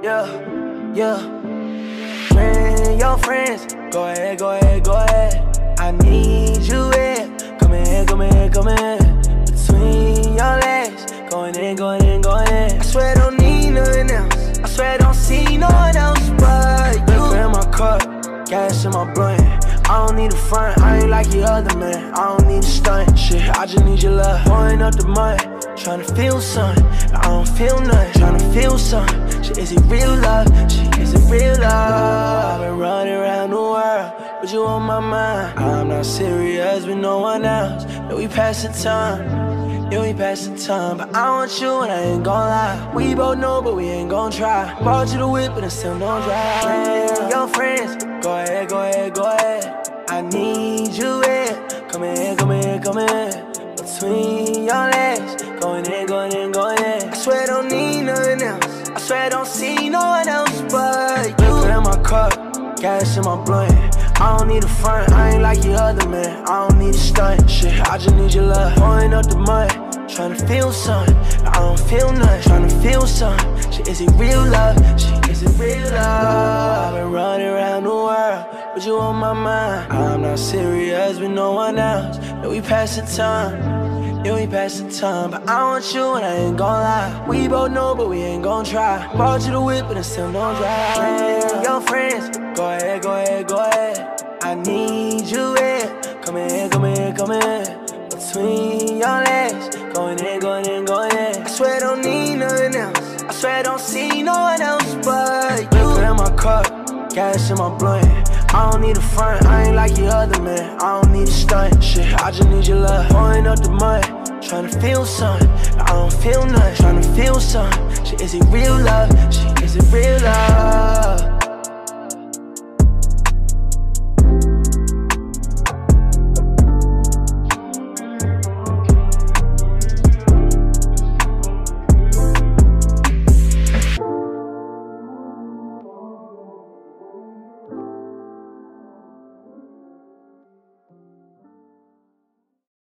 yeah. Bring your friends, go ahead, go ahead, go ahead. I need you here, come in, come in, come in. Between your legs, going in, going in, going in. I swear I don't need nothing else, I swear I don't see no one else but you. Liquor in my cup, gas in my blunt. I don't need a front, I ain't like your other man. I don't need a stunt, shit, I just need your love. Pouring up the mud, tryna feel something, but I don't feel nothing. Tryna feel something, shit, is it real love? Shit, is it real love? I've been running around the world, but you on my mind. I'm not serious with no one else. Yeah, we pass the time, yeah, we pass the time. But I want you and I ain't gon' lie. We both know, but we ain't gon' try. Bought you the whip, but I still don't drive. Your friends, go ahead, go ahead, go ahead. I need you here, come in, come in, come in. Between your legs, going in, going in, going in. I swear I don't need nothing else, I swear I don't see no one else but you. Liquor in my cup, gas in my blunt. I don't need a front, I ain't like your other man. I don't need a stunt, shit, I just need your love. Pouring up the mud, tryna feel something, but I don't feel nothing. Tryna feel something, shit, is it real love? Shit, is it real love? I've been running around the world, but you on my mind. I'm not serious with no one else. Yeah, we pass the time, yeah, we pass the time. But I want you and I ain't gon' lie. We both know, but we ain't gon' try. Bought you the whip, but I still don't drive. Your friends, go ahead, go ahead, go ahead. I need you here, come in, come in, come in. Between your legs, going in, going in, going in. I swear I don't need nothing else, I swear I don't see no one else but you. Liquor in my cup, gas in my blunt. I don't need a front, I ain't like your other man. I don't need a stunt, shit, I just need your love. Pouring up the mud, tryna feel something, but I don't feel nothing. Tryna feel something, shit, is it real love? Shit, is it real love?